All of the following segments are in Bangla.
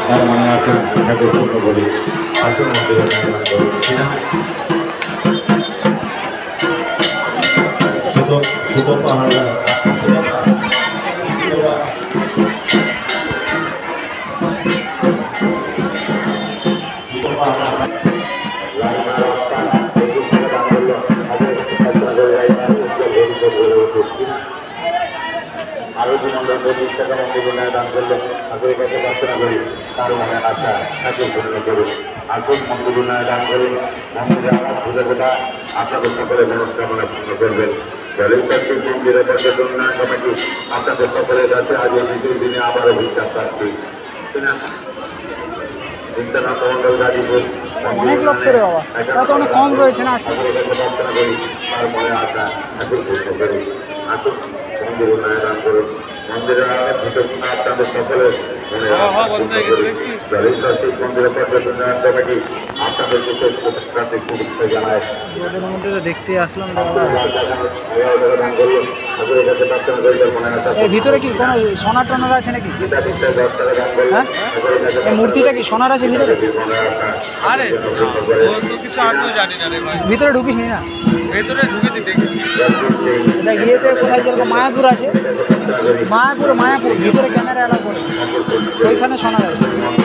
তার মানে আসুন ঠাকুর পূর্ণ করি, আসুন মন্দিরে দুটো পাহাড় আরো জীবনদণ্ড 20 টাকা মন্দির দান করলে ঠাকুরের কাছে প্রার্থনা করি তার মনে আশা ঠাকুর পূর্ণ করুন। আসুন মন্দির দান করুন, মন্দিরে আমার পূজা কথা আপনাদের সকলের মনস্কামনা পূর্ণ করবেন। জলেশ্বর মন্দিরের পর্যটন কমিটি আপনাদের সকলের কাছে আজ এই দ্বিতীয় দিনে আবারও বিশ্বাস পাচ্ছি কিনা মন্ডল গাজীপুর অনেক লোক তো রে বাবা, তো অনেক কম রয়েছে না আজকে। প্রার্থনা করি তার মনে আশা ঠাকুর পূর্ণ করি। আসুন মন্দির উন্নয়ন দান করুন, মন্দিরের ভিতর আপনাদের সকলের মন্দিরের পর্যটন কমিটি আপনাদের বিশেষ শুভেচ্ছা জানায়। ওদের মধ্যে তো দেখতে আসলাম। এর ভিতরে কি কোনো সোনার টনার আছে নাকি? হ্যাঁ, এই মূর্তিটা কি সোনার আছে ভিতরে? আরে তো কিছু আমিও জানি না রে ভাই। ভিতরে ঢুকিস নি না? ভেতরে ঢুকেছি, দেখেছি। এটা গিয়েতে কোথায় যেরকম মায়াপুর আছে, মায়াপুর ভিতরে ক্যামেরা এলাও করে, ওইখানে সোনার আছে।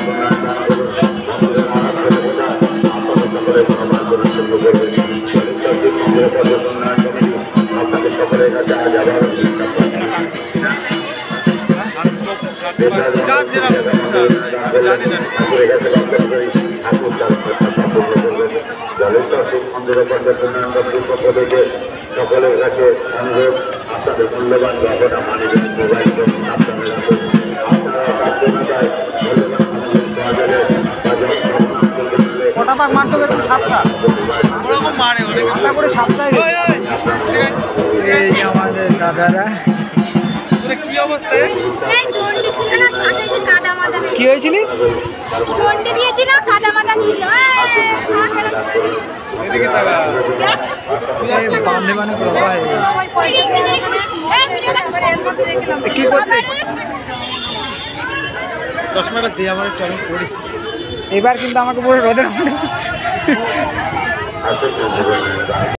যার যেরকম ইচ্ছা, জানি না। মন্দিরের পর্যটন কর্তৃপক্ষকে সকলের কাছে অনুরোধ, আপনাদের মূল্যবান জায়গাটা মানিবেন, মোবাইল ফোন সাবধানে রাখুন। কটা পাক মারতে হবে? 7টা ওরকম মারে, অনেক আশা করে 7টাই। এই যে আমাদের দাদারা। কি অবস্থা? কি হয়েছিল? দণ্ডি দিয়েছিল, কাদা মাদা ছিল। বান্ধে মানে প্রবাহ কি করতে? চশমাটা দিয়ে আমার চরম করি। এবার কিন্তু আমাকে পুরো রোদের মধ্যে